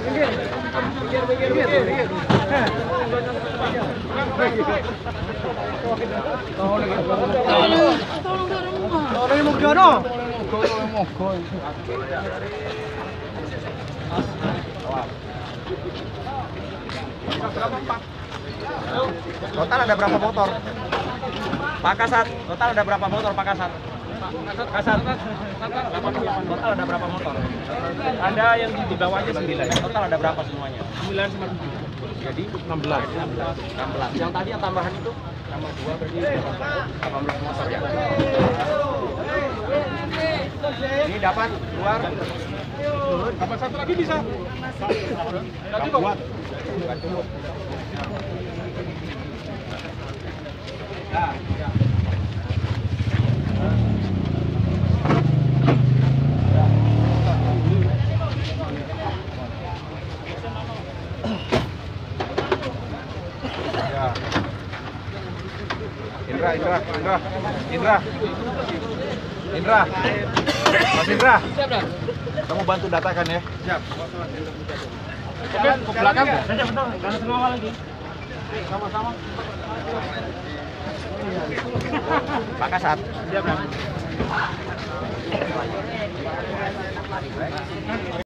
Total ada berapa motor? Pak Kasat, total ada berapa motor Pak Kasat? Kasat, total ada berapa motor? Ada yang di bawahnya 9, total ada berapa semuanya? 9 sama 7. Jadi 16. Yang tadi yang tambahan itu tambah 2 berarti 18 motor ya. Ini dapat keluar. Tambah satu lagi bisa. Tadi kok buat. Nah, ya. Indra, Mas Indra, kamu bantu datakan ya. Siap. Oke, ke belakang. Saja betul, jangan tengah lagi. Sama-sama. Pak Kasat. Siap.